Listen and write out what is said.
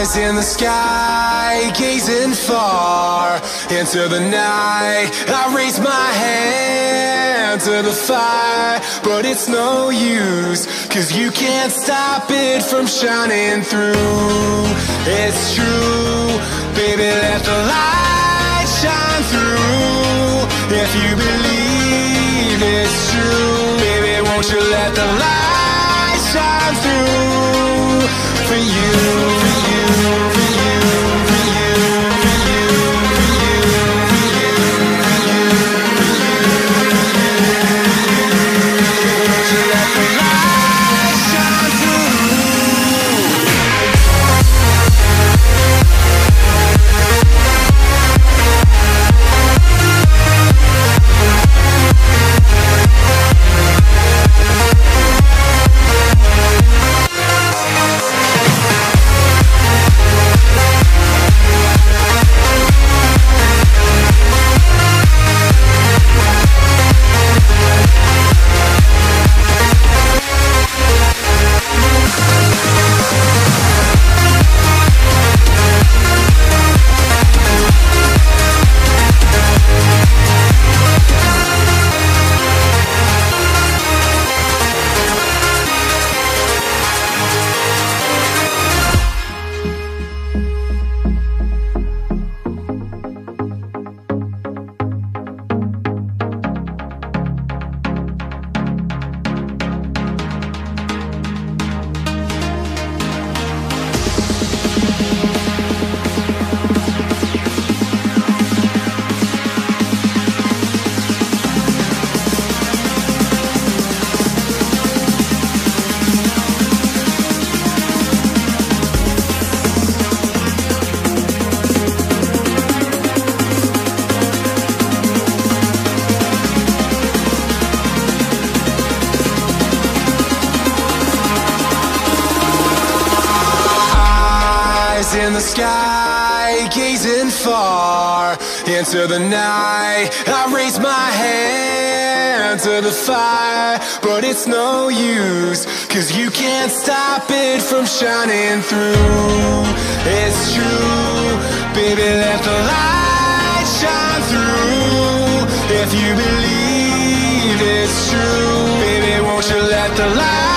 In the sky, gazing far into the night, I raise my hand to the fire, but it's no use, 'cause you can't stop it from shining through. It's true, baby, let the light shine through. If you believe it's true, baby, won't you let the light shine through for you, for you, for you, for you, for you, for you, for you, for you, won't you let the light shine through? In the sky, gazing far into the night, I raise my hand to the fire, but it's no use, 'cause you can't stop it from shining through. It's true, baby, let the light shine through. If you believe it's true, baby, won't you let the light